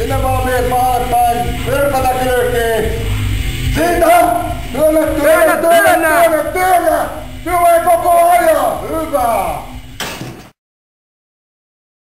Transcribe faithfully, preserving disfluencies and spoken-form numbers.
Sinne vaan viet maalle päin. Virpata kylkiin. Siitä! Työnnä, työnnä, työnnä!